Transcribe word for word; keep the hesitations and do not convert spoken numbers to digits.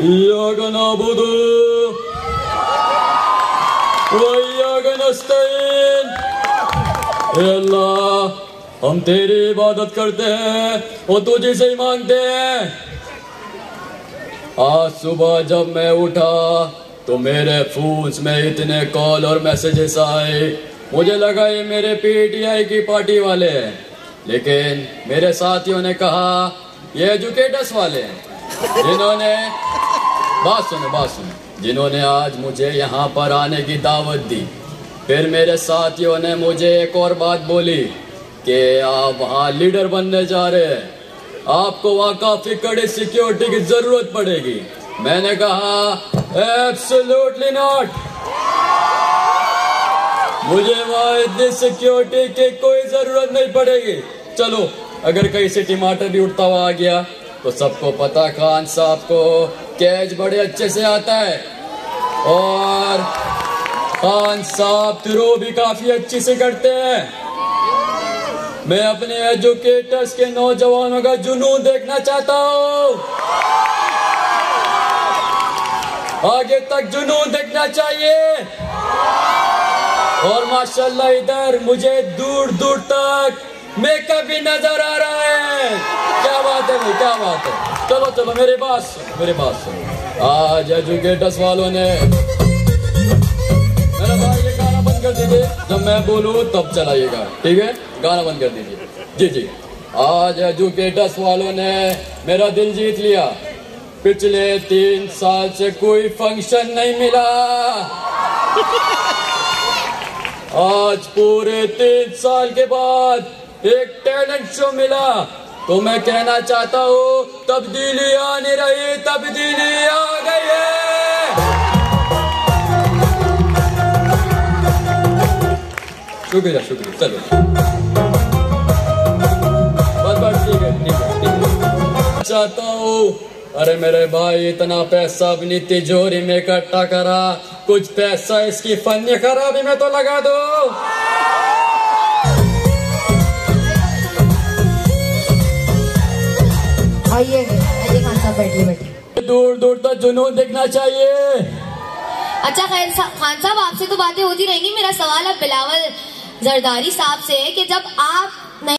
इय्याक नअबुदु व इय्याक नस्तईन। ए अल्लाह, हम तेरी इबादत करते हैं और तुझे से ही मांगते हैं। आज सुबह जब मैं उठा तो मेरे फोन्स में इतने कॉल और मैसेजेस आए, मुझे लगा ये मेरे पीटीआई की पार्टी वाले हैं, लेकिन मेरे साथियों ने कहा ये एजुकेटर्स वाले हैं, जिन्होंने बात सुनो बात सुनो जिन्होंने आज मुझे यहाँ पर आने की दावत दी। फिर मेरे साथियों ने मुझे एक और बात बोली कि आप वहाँ लीडर बनने जा रहे हैं, आपको वहाँ काफी कड़ी सिक्योरिटी की जरूरत पड़ेगी। मैंने कहा एब्सोल्युटली नॉट, मुझे वहाँ इतनी सिक्योरिटी की कोई जरूरत नहीं पड़ेगी। चलो, अगर कहीं से टमाटर भी उठता हुआ आ गया तो सबको पता खान साहब को कैच बड़े अच्छे से आता है और खान साहब थ्रो भी काफी अच्छी से करते हैं। मैं अपने एजुकेटर्स के नौजवानों का जुनून देखना चाहता हूँ, आगे तक जुनून देखना चाहिए। और माशाल्लाह इधर मुझे दूर दूर तक मेकअप भी नजर आ रहा है। क्या बात है भाई, क्या बात है। चलो चलो मेरे पास मेरे पास आज एजुकेटर्स वालों ने, मेरा भाई ये गाना बंद कर दीजिए, जब मैं बोलूँ तब चलाइएगा, ठीक है? गाना बंद कर दीजिए। जी जी, आज एजुकेटर्स वालों ने मेरा दिल जीत लिया। पिछले तीन साल से कोई फंक्शन नहीं मिला, आज पूरे तीन साल के बाद एक टैलेंट शो मिला। तो मैं कहना चाहता हूँ तब्दीली आ नहीं रही, तब्दीली आ गई है। शुक्रिया शुक्रिया। चलो बस बस ठीक है ठीक है ठीक है। चाहता हूँ, अरे मेरे भाई इतना पैसा अपनी तिजोरी में इकट्ठा करा, कुछ पैसा इसकी फनी खराबी में तो लगा दो। आइए आइए खान साहब, बैठिए बैठिए। दूर दूर तक जुनून देखना चाहिए। अच्छा खैर खान साहब, आपसे तो बातें होती रहेंगी। मेरा सवाल अब बिलावल जरदारी साहब से है कि जब आप